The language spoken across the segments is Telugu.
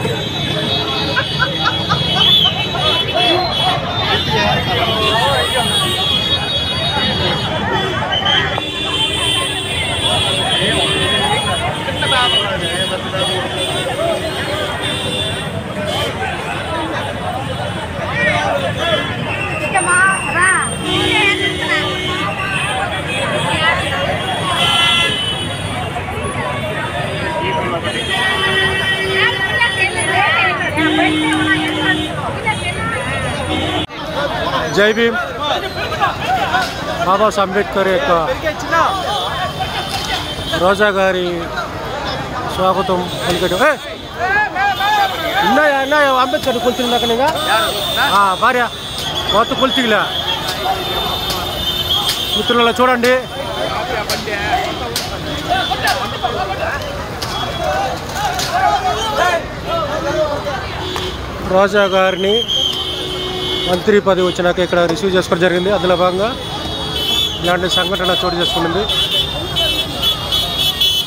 జై భీమ్ బాబా అంబేద్కర్ యొక్క రోజా గారి స్వాగతం పలికడం ఉన్నాయా అంబేద్కర్ కొలుతున్నా భార్య మొత్తం కొలుతిలా మిత్రులలో చూడండి. రోజా గారిని మంత్రి పదవి వచ్చినాక ఇక్కడ రిసీవ్ చేసుకోవడం జరిగింది. అందులో భాగంగా ఇలాంటి సంఘటన చోటు చేసుకుంటుంది.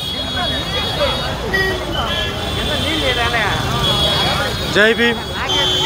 జై భీమ్.